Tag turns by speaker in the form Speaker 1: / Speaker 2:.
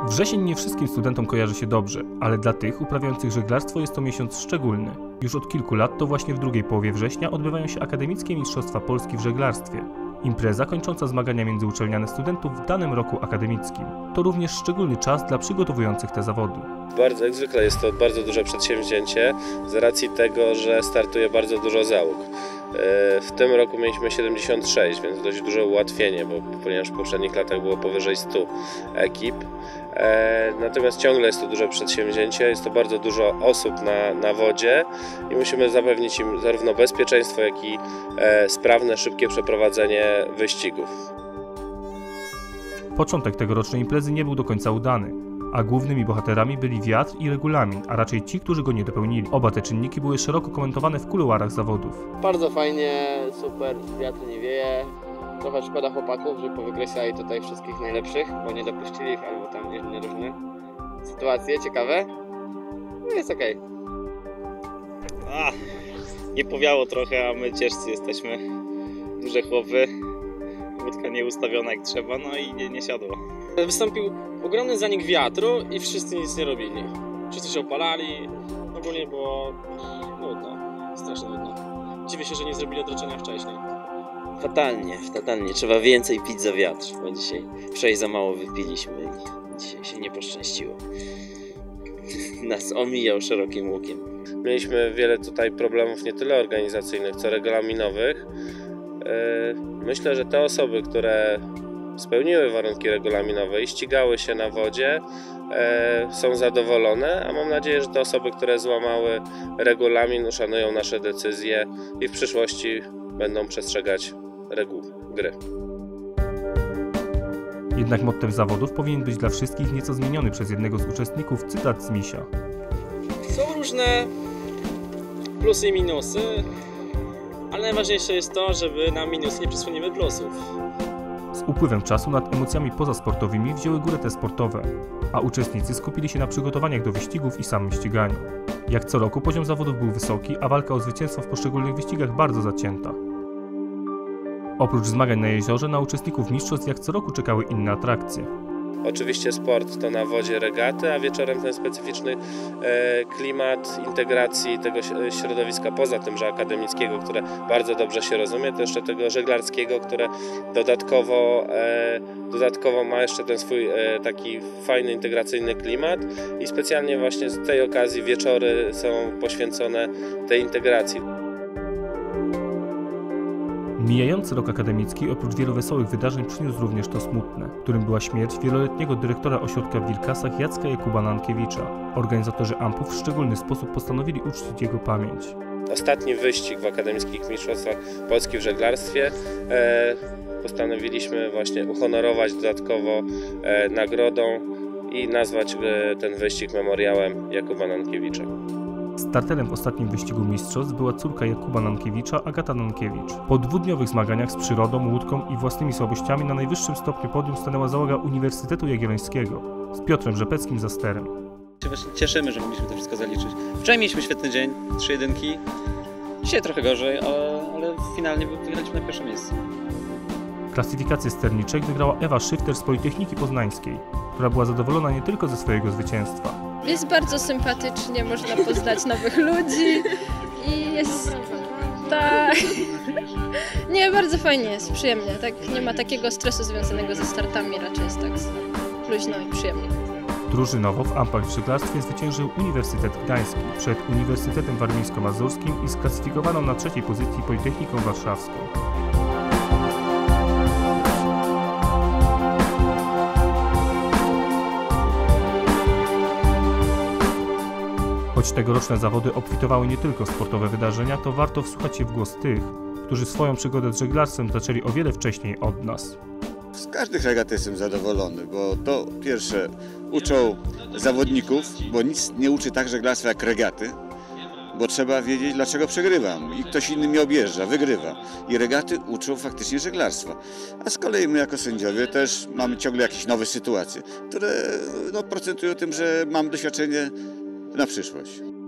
Speaker 1: Wrzesień nie wszystkim studentom kojarzy się dobrze, ale dla tych uprawiających żeglarstwo jest to miesiąc szczególny. Już od kilku lat to właśnie w drugiej połowie września odbywają się akademickie Mistrzostwa Polski w żeglarstwie. Impreza kończąca zmagania międzyuczelniane studentów w danym roku akademickim. To również szczególny czas dla przygotowujących te zawody.
Speaker 2: Jak zwykle jest to bardzo duże przedsięwzięcie z racji tego, że startuje bardzo dużo załóg. W tym roku mieliśmy 76, więc dość duże ułatwienie, ponieważ w poprzednich latach było powyżej 100 ekip. Natomiast ciągle jest to duże przedsięwzięcie, jest to bardzo dużo osób na wodzie i musimy zapewnić im zarówno bezpieczeństwo, jak i sprawne, szybkie przeprowadzenie wyścigów.
Speaker 1: Początek tegorocznej imprezy nie był do końca udany, a głównymi bohaterami byli wiatr i regulamin, a raczej ci, którzy go nie dopełnili. Oba te czynniki były szeroko komentowane w kuluarach zawodów.
Speaker 3: Bardzo fajnie, super, wiatr nie wieje. Trochę szkoda chłopaków, że powykreślali tutaj wszystkich najlepszych, bo nie dopuścili ich albo tam inne różne sytuacje ciekawe. No jest okej.
Speaker 4: Nie powiało trochę, a my ciężcy jesteśmy. Duże chłopy, wódka nie ustawiona jak trzeba, no i nie siadło.
Speaker 5: Wystąpił ogromny zanik wiatru i wszyscy nic nie robili. Wszyscy się opalali, ogólnie było nudno, strasznie nudno. Dziwię się, że nie zrobili odroczenia wcześniej.
Speaker 6: Fatalnie. Trzeba więcej pić za wiatr, bo dzisiaj wczoraj za mało wypiliśmy i dzisiaj się nie poszczęściło. Nas omijał szerokim łukiem.
Speaker 2: Mieliśmy wiele tutaj problemów nie tyle organizacyjnych, co regulaminowych. Myślę, że te osoby, które spełniły warunki regulaminowe i ścigały się na wodzie, są zadowolone, a mam nadzieję, że te osoby, które złamały regulamin, uszanują nasze decyzje i w przyszłości będą przestrzegać reguł gry.
Speaker 1: Jednak mottem zawodów powinien być dla wszystkich nieco zmieniony przez jednego z uczestników cytat z Misia.
Speaker 5: Są różne plusy i minusy, ale najważniejsze jest to, żeby na minusy nie przysłonimy plusów.
Speaker 1: Z upływem czasu nad emocjami pozasportowymi wzięły górę te sportowe, a uczestnicy skupili się na przygotowaniach do wyścigów i samym ściganiu. Jak co roku poziom zawodów był wysoki, a walka o zwycięstwo w poszczególnych wyścigach bardzo zacięta. Oprócz zmagań na jeziorze, na uczestników mistrzostw jak co roku czekały inne atrakcje.
Speaker 2: Oczywiście sport to na wodzie regaty, a wieczorem ten specyficzny klimat integracji tego środowiska poza tymże akademickiego, które bardzo dobrze się rozumie, to jeszcze tego żeglarskiego, które dodatkowo ma jeszcze ten swój taki fajny, integracyjny klimat i specjalnie właśnie z tej okazji wieczory są poświęcone tej integracji.
Speaker 1: Mijający rok akademicki oprócz wielu wesołych wydarzeń przyniósł również to smutne, którym była śmierć wieloletniego dyrektora ośrodka w Wilkasach Jacka Jakuba Nankiewicza. Organizatorzy AMP-ów w szczególny sposób postanowili uczcić jego pamięć.
Speaker 2: Ostatni wyścig w akademickich mistrzostwach Polski w żeglarstwie postanowiliśmy właśnie uhonorować dodatkowo nagrodą i nazwać ten wyścig memoriałem Jakuba Nankiewicza.
Speaker 1: Starterem w ostatnim wyścigu mistrzostw była córka Jakuba Nankiewicza, Agata Nankiewicz. Po dwudniowych zmaganiach z przyrodą, łódką i własnymi słabościami na najwyższym stopniu podium stanęła załoga Uniwersytetu Jagiellońskiego z Piotrem Rzepeckim za sterem.
Speaker 4: Właśnie cieszymy, że mogliśmy to wszystko zaliczyć. Wczoraj mieliśmy świetny dzień, 3 jedynki. Dzisiaj trochę gorzej, ale finalnie wygraliśmy na pierwsze miejsce.
Speaker 1: Klasyfikację sterniczek wygrała Ewa Szyfter z Politechniki Poznańskiej, która była zadowolona nie tylko ze swojego zwycięstwa.
Speaker 7: Jest bardzo sympatycznie, można poznać nowych ludzi i jest tak. Nie, bardzo fajnie jest, przyjemnie. Tak, nie ma takiego stresu związanego ze startami, raczej jest tak luźno i przyjemnie.
Speaker 1: Drużynowo w ampach w żeglarstwie zwyciężył Uniwersytet Gdański przed Uniwersytetem Warmińsko-Mazurskim i sklasyfikowaną na trzeciej pozycji Politechniką Warszawską. Choć tegoroczne zawody obfitowały nie tylko sportowe wydarzenia, to warto wsłuchać się w głos tych, którzy swoją przygodę z żeglarstwem zaczęli o wiele wcześniej od nas.
Speaker 8: Z każdych regat jestem zadowolony, bo to pierwsze uczą zawodników, bo nic nie uczy tak żeglarstwa jak regaty, bo trzeba wiedzieć, dlaczego przegrywam i ktoś inny mnie objeżdża, wygrywa. I regaty uczą faktycznie żeglarstwa. A z kolei my jako sędziowie też mamy ciągle jakieś nowe sytuacje, które procentują tym, że mamy doświadczenie na przyszłość.